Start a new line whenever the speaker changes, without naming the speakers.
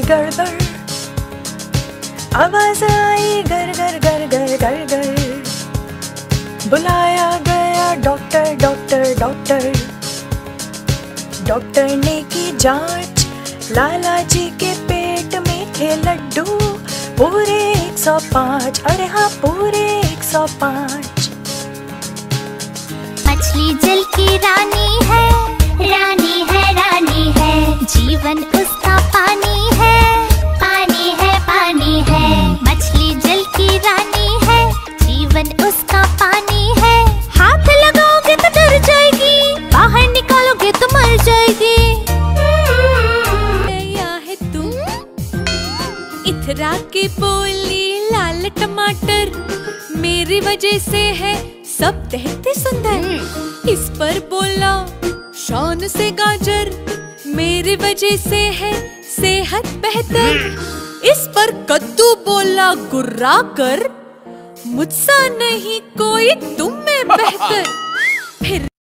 गड़बड़, आवाज आई गर गर गर गर गर गर। बुलाया गया डॉक्टर डॉक्टर डॉक्टर। डॉक्टर ने की जांच, लाला जी के पेट में थे लड्डू पूरे 105। अरे हाँ, पूरे 105।
मछली जल की रानी है, रानी है, रानी है। जीवन उसका पानी है, पानी है, पानी है। मछली जल की रानी है, जीवन उसका पानी है। हाथ लगाओगे तो डर जाएगी, बाहर निकालोगे तो मर जाएगी।
या है तुम इथरा के बोली लाल टमाटर, मेरी वजह से है सब देखते सुंदर। इस पर बोला शान से गाजर, मेरी वजह से है सेहत बेहतर। इस पर कद्दू बोला गुर्रा कर, मुझसा नहीं कोई तुम में बेहतर। फिर